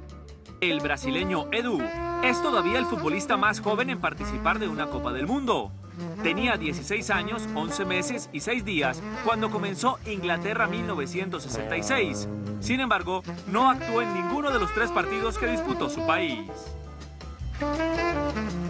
El brasileño Edu es todavía el futbolista más joven en participar de una Copa del Mundo. Tenía 16 años, 11 meses y 6 días cuando comenzó Inglaterra 1966. Sin embargo, no actuó en ninguno de los 3 partidos que disputó su país.